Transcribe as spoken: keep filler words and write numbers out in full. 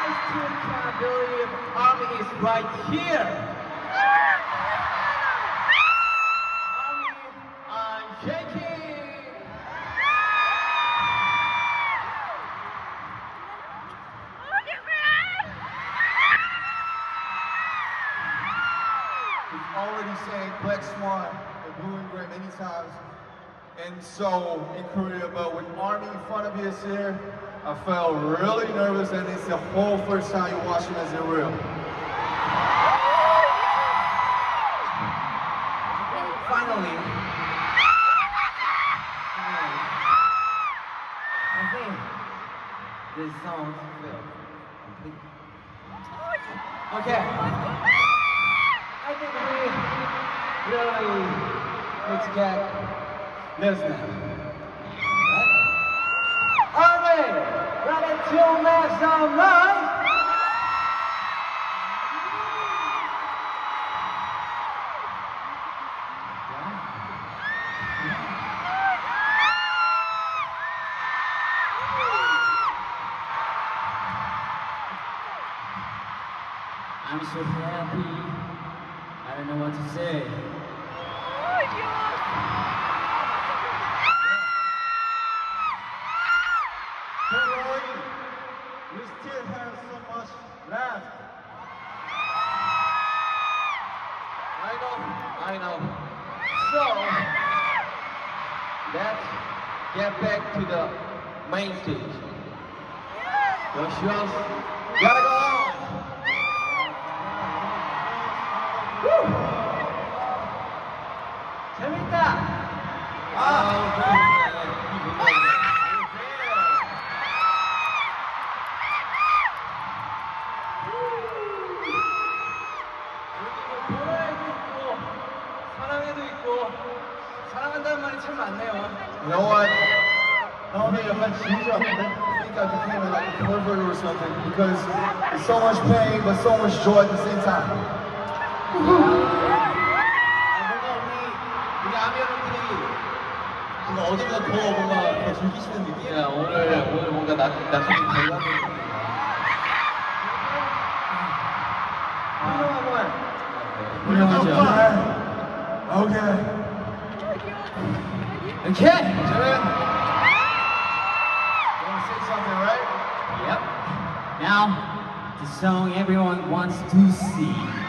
highest tune capability of ARMY is right here. ARMY, I'm shaking. We've already sang Black Swan and Blue and Gray many times, and so in Korea, but when ARMY in front of you is here, I felt really nervous, and it's the whole first time you watch him as a real. Finally, I think this song will complete. Okay. I think we really need to get this now. ARMY, ready to make some noise? I'm so happy. I don't know what to say. Don't worry, we still have so much left. I know, I know. So, let's get back to the main stage. The shows gotta go on. Woo! 재밌다! 아, 사랑해도 있고 사랑한다는 말이 참 많네요. You know what? 나오면 약간 진지한데? I think I became like a pervert or something because it's so much pain but so much joy at the same time. 뭔가 우리 우리 아미 여러분들이 뭔가 어딘가 더 뭔가 더 즐기시는 느낌? 야 오늘 오늘 뭔가 나 나중에 달라고. 훌륭하죠. 훌륭하죠. Okay. Okay. Jimin, you want to say something, right? Yep. Now, the song everyone wants to see.